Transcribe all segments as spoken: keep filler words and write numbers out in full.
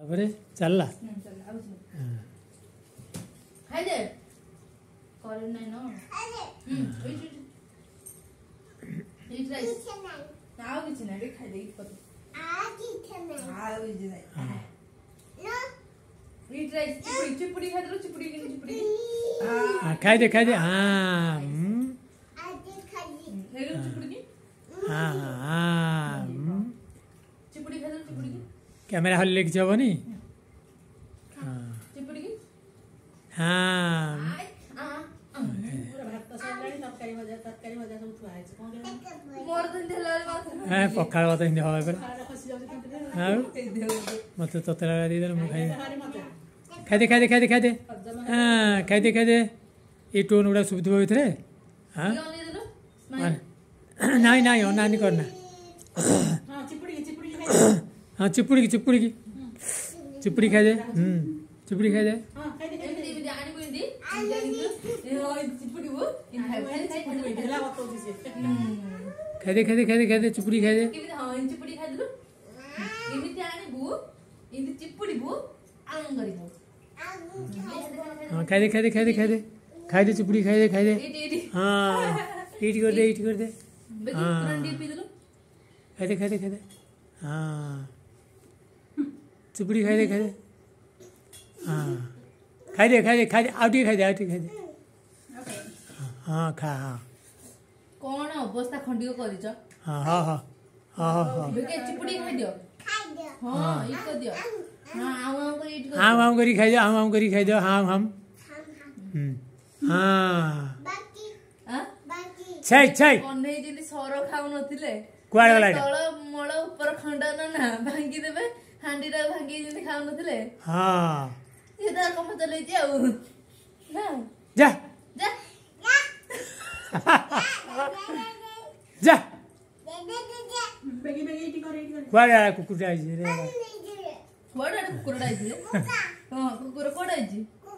ତାପରେ ଚାଲିଲା ଖାଇଦେ କରେଣ୍ଟ ନାହିଁ ନ ଆଉ କିଛି ନାହିଁ ଖାଇଦେଇ ଆଉ କିଛି ନାହିଁ ଚିପୁଡ଼ି ଖାଇଦେଲୁ ଚିପୁଡ଼ି ଚିପୁଡ଼ି ଖାଇଦେ ଖାଇଦେ हाँ चिपुड़ी खाइदे चिपुड़ी कैमरा हल लेके जाबनी चिपुड़ी हाँ हाँ पखाड़ भात हिंदी हवा पर मत ततला दी दे मु खाई खाइदे खाइदे खाइदे खाइदे हाँ खाइदे खाइदे ये टोन गुड़ा सुबुथिबो भितरे हाँ नहीं नहीं नानी करना हाँ चिपुड़ी की चिपुड़ी की चिपुड़ी खाई दे चिपुड़ी खाई दे खाई दे खाई दे खाई दे खाई दे चिपुड़ी खाई दे हाँ खाई दे खाई दे खाई दे खाई दे खाई दे चिपुड़ी खाई दे खाई दे हाँ ईट कर दे ईट कर दे हाँ खाई दे खाई दे खाई दे हाँ चिपुड़ी खाई दे खाई दे हाँ खाई दे खाई दे खाई दे आउटी खाई दे आउटी खाई दे हाँ खा हाँ कौन अवस्था खंडिक करिछ हाँ हाँ हाँ हाँ हाँ बेके चिपुड़ी खाइ दियो हां ई कर दियो हां आउ आउ करी इट कर हां आउ करी खाइ दियो आउ आउ करी खाइ दियो हां हम हम हां बाकी हां बाकी छै छै कोने जदी सरो खाउ नथिले कुआड गला तळ मळ ऊपर खंडन ना भांगी देबे हांडीरा भांगी जदी खाउ नथिले हां ये तार कम चलै जे आउ ना जा जा जा बेगी बेगी इटी करे इटी करे कुआड गला कुकुर जाई रे कुआड कुकुर डाई दिले हां कुकुर कोडाई जी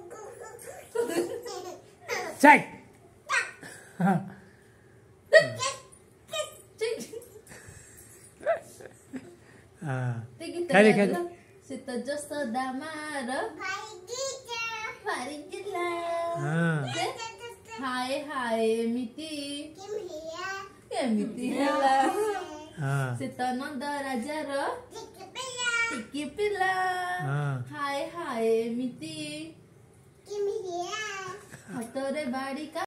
छै हां खाइदे खाइदे सीता जस्तो दामार भारी जिल्ला हाय हाय एमिति एमिति ହେଲା सीता नंद राजार टिकी पिला हाय हाय एमिति हातरे बाड़ी